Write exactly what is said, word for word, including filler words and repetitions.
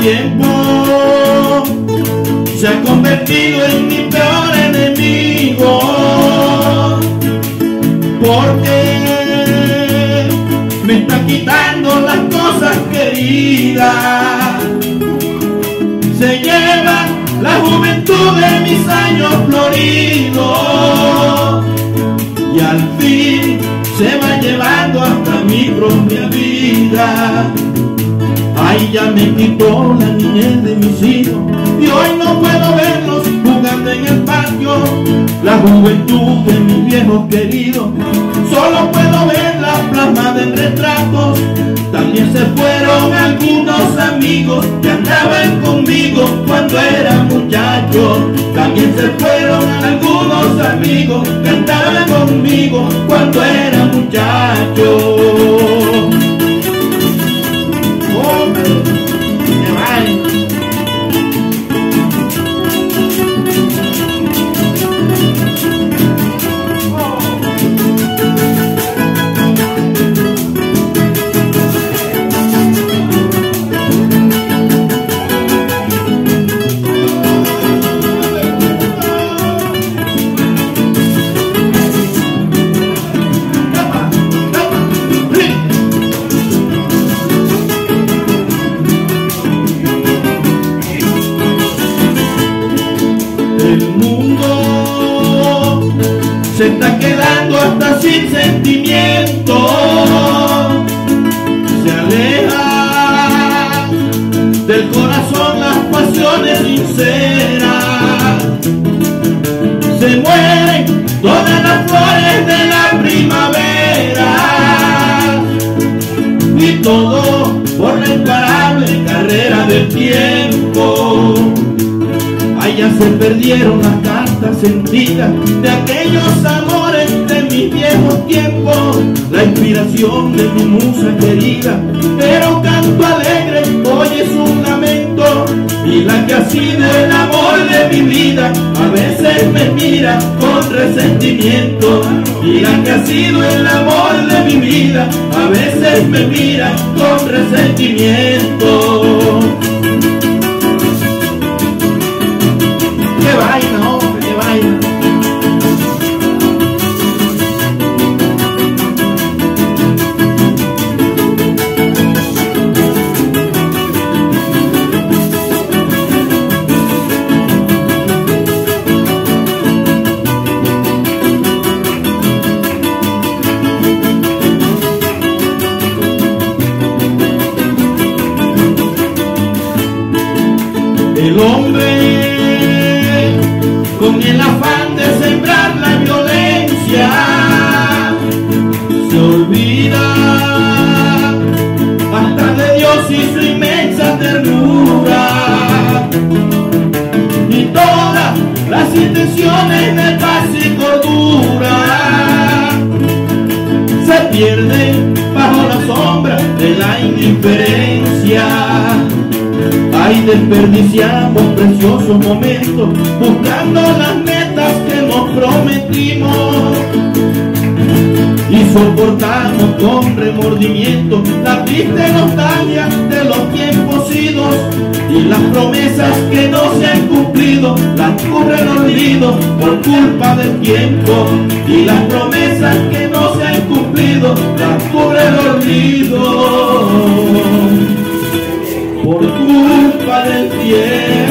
tiempo se ha convertido en mi peor enemigo, porque me está quitando las cosas queridas, se lleva la juventud de mis años floridos y al fin se va llevando hasta mi propia vida. Ay, ya me quitó la niñez de mis hijos y hoy no puedo verlos jugando en el patio, la juventud de mis viejos queridos. Solo puedo verla plasmada en retratos. También se fueron algunos amigos que andaban conmigo cuando era muchacho. También se fueron algunos amigos que andaban conmigo cuando era muchacho. El mundo se está quedando hasta sin sentimiento, se aleja del corazón las pasiones sinceras, se mueren todas las flores de la primavera y todo por la imparable carrera del tiempo. Ya se perdieron las cartas sentidas de aquellos amores de mis viejos tiempos, la inspiración de mi musa querida. Pero canto alegre hoy es un lamento, y la que ha sido el amor de mi vida a veces me mira con resentimiento. Y la que ha sido el amor de mi vida a veces me mira con resentimiento. ¡Qué vaina, hombre, qué vaina! El hombre, con el afán de sembrar la violencia, se olvida hasta de Dios y su inmensa ternura, y todas las intenciones de paz y cordura se pierden bajo la sombra de la indiferencia. Ay, desperdiciamos preciosos momentos buscando las metas que nos prometimos y soportamos con remordimiento la triste nostalgia de los tiempos idos, y las promesas que no se han cumplido las cubre el olvido por culpa del tiempo, y las promesas que no se han cumplido las cubre el olvido por culpa del tiempo.